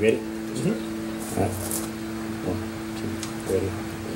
ready? Mm-hmm. All right. 1, 2, ready.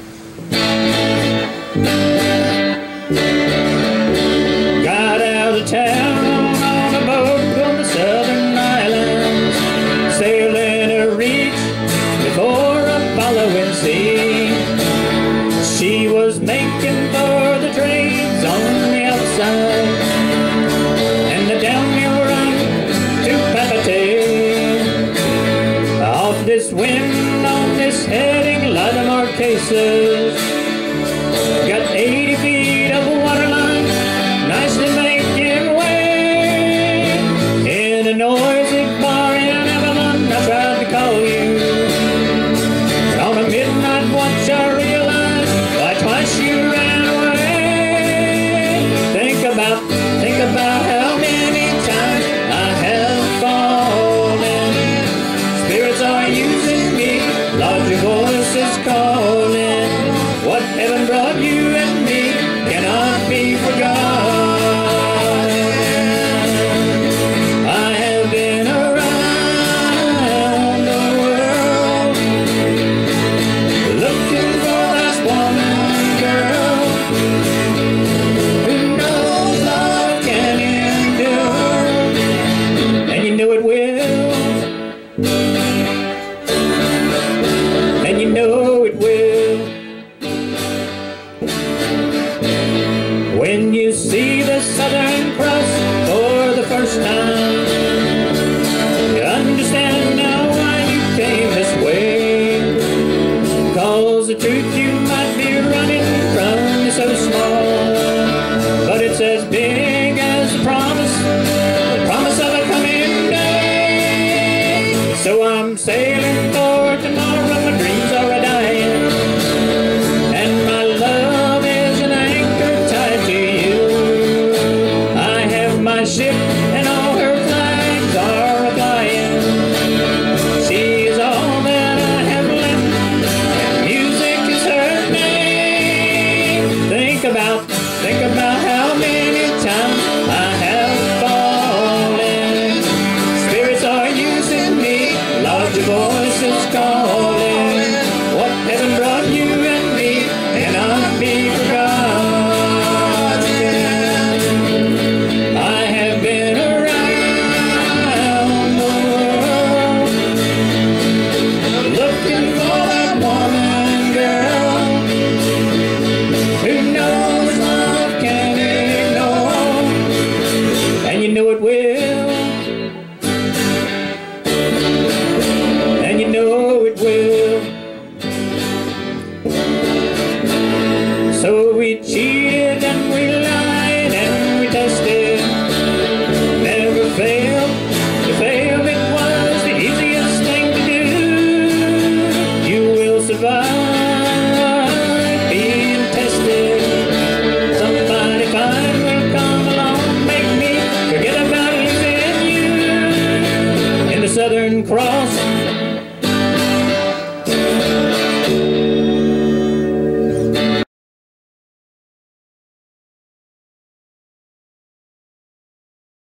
Got out of town on a boat on the southern islands, sailing a reach before a following sea. She was making for the trades on the outside, and the downhill run to Papeete. Off this wind, on this heading, light of Marquesas, got 80 feet of waterline, nicely making way. In a noisy bar in Avalon, I tried to call you, but on a midnight watch I realized why twice you ran away. Think about how many times I have fallen. Spirits are using me, Lord, your voice is calling. What heaven brought you and me cannot be forgotten. I have been around the world looking for that woman, girl, who knows love can endure, and you know it will, and you know it will. When you see the Southern Cross for the first time, you understand now why you came this way. 'Cause the truth you might be running from is so small, but it's as big as the promise of a coming day. So I'm sailing for tomorrow, my dreams are a-dying, and my love is an anchor tied to you. I have my ship and all her flags are a-flying. She is all that I have left, and music is her name. Think about how many times I have fallen. Spirits are using me, Lord, your voice is calling. What heaven brought you and me cannot be forgotten. I have been around the world looking for that woman, girl, who knows love can ignore, and you know it will, and you know it will. So we cheated and we lied and we tested, never failed. To fail, it was the easiest thing to do. You will survive being tested. Somebody fine will come along, make me forget about losing you. In the Southern Cross